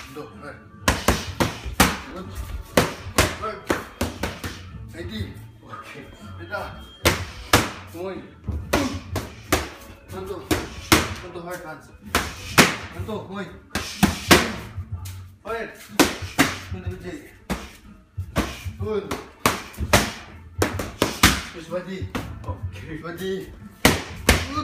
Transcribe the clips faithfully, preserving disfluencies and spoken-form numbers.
Tuh, kan. Good. Right. Ready. Oke. Beda. Muy. Sentuh. Sentuh hard hands. Sentuh, muy. Fire. Sentuh biji. Good. Push body. Oke. Push body. Good.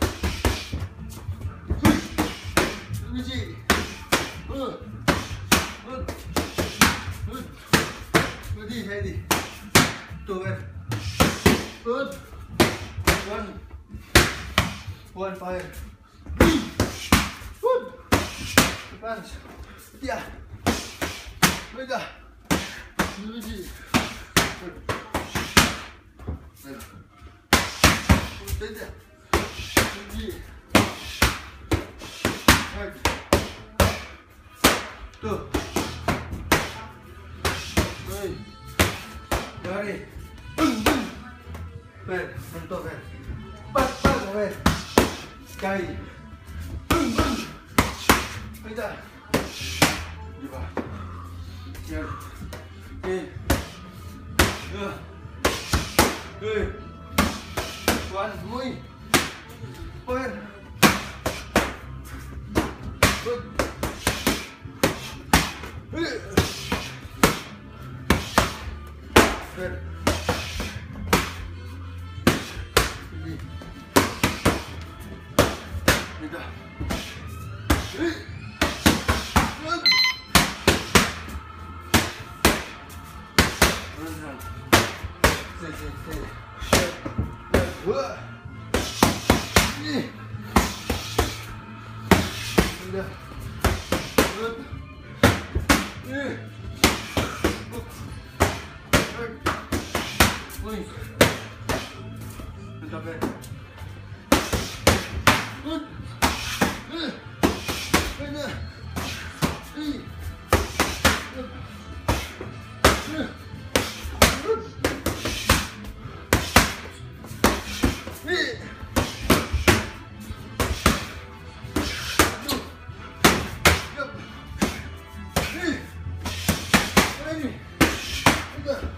Biji. Good. Good. Good. Body heavy. Two and good. One. One fire. Good. Advance. Yeah. Beda. Biji. Good. Good. Beda. Biji. Right. Two. Three. Dari. Ber, bentuk ber. Pat, pat, ber. Kali. Beda. Dua. Tiga. Tiga. Dua. Dua. One. Muy. Ber. Good. Ber. Beda. Si, si, si. Dua. Beda. Good. Muy. Beda, beda. Good. Beda. Good. Good. Good.